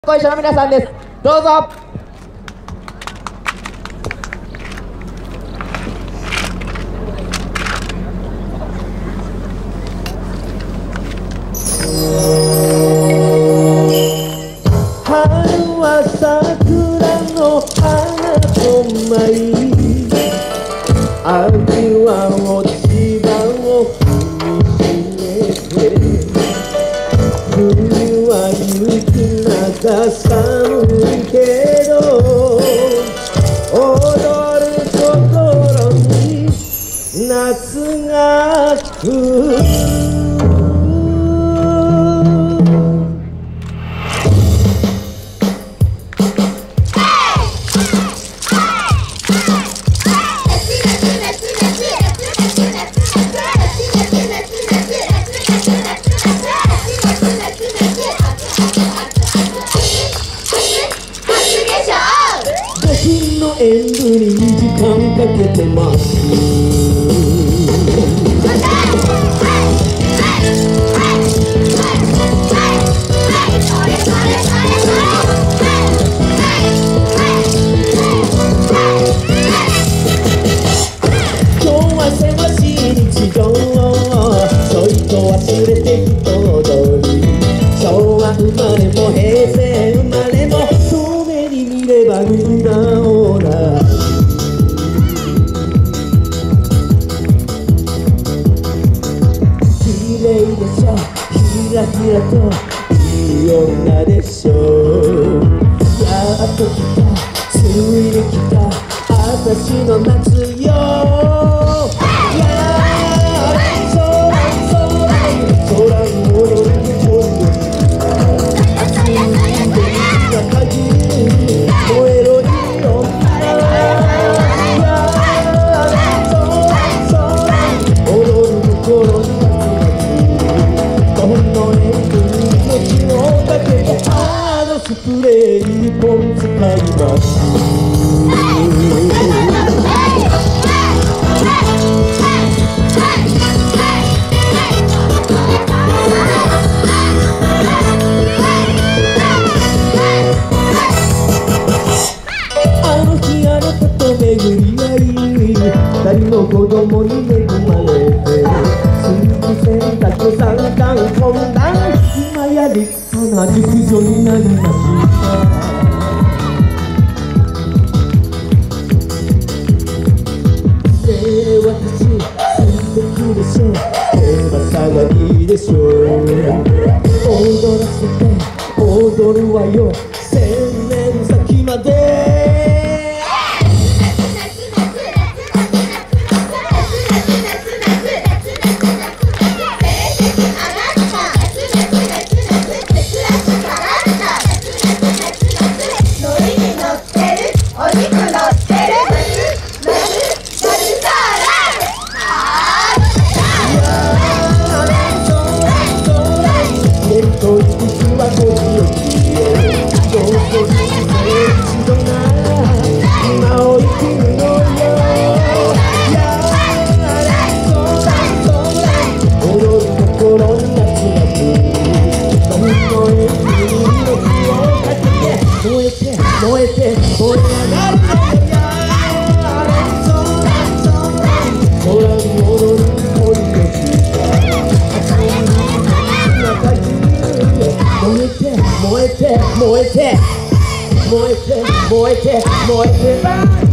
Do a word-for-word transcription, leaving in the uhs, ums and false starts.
ご一緒の皆さんです。どうぞ。 春は桜の花と舞い、秋は落ち葉を踏みしめて、冬は雪長寒いけど踊る心に夏が来る。演舞ににじかんかけてます今日はせわしい日常ちょいと忘れて人踊り、昭和生まれも平成生まれも遠目に見ればみんなオーラ綺麗でしょ、ひらひらといい女でしょ。やっと来た、ついに来た私の夏よ。スプレー一本使います。あの日あなたと巡り合い、二人の子供に恵まれて、水洗濯三冠混乱、今や立派な熟女になりました。私素敵でしょ、手羽下がりでしょ。踊らせて踊るわよ、千年先まで。燃えて燃え上がる空に踊る恋の燃えて燃えて燃えて燃えて燃えて燃えて